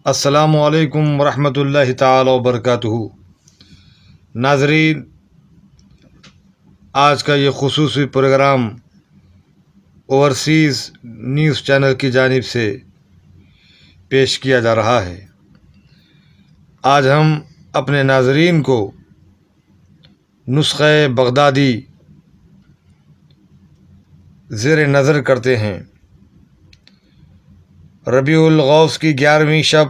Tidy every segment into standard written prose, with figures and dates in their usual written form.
السلام علیکم ورحمۃ اللہ تعالی وبرکاتہ۔ ناظرین، آج کا یہ خصوصی پروگرام اوورسیز نیوز چینل کی جانب سے پیش کیا جا رہا ہے۔ آج ہم اپنے ناظرین کو نسخہ بغدادی زیر نظر کرتے ہیں۔ ربیع الاوّل کی 11ویں شب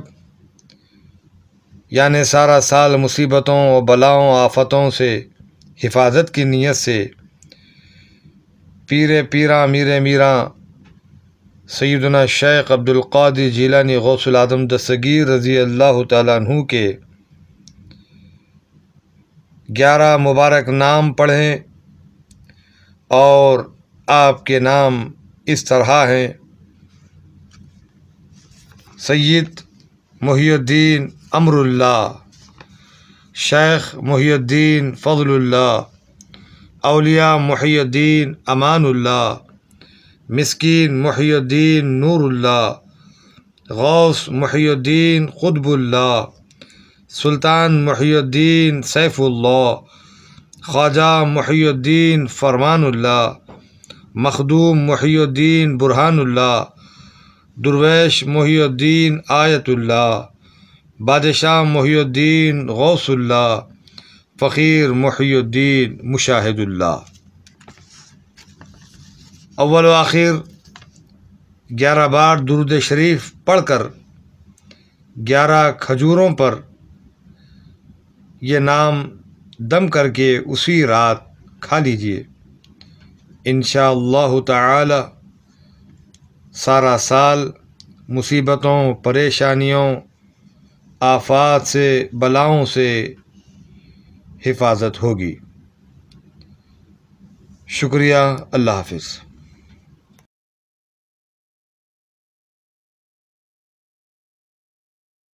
یعنی سارا سال مصیبتوں و بلاؤں آفتوں سے حفاظت کی نیت سے پیراں میر میراں سیدنا شیخ عبدالقادر جیلانی غوث العظم دستگیر رضی اللہ تعالیٰ عنہ کے 11 مبارک نام پڑھیں، اور آپ کے نام اس طرح ہیں: سید محی الدین امر اللہ، شیخ محی الدین فضل اللہ، اولیاء محی الدین امان اللہ، مسکین محی الدین نور اللہ، غوث محی الدین قطب اللہ، سلطان محی الدین سیف اللہ، خواجہ محی الدین فرمان اللہ، مخدوم محی الدین برہان اللہ، درویش محی الدین آیت اللہ، بادشاہ محی الدین غوث اللہ، فقیر محی الدین مشاہد اللہ۔ اول و آخر 11 بار درود شریف پڑھ کر 11 کھجوروں پر یہ نام دم کر کے اسی رات کھا لیجیے۔ انشاءاللہ تعالی سارا سال مصیبتوں، پریشانیوں، آفات سے، بلاؤں سے حفاظت ہوگی۔ شکریہ۔ اللہ حافظ۔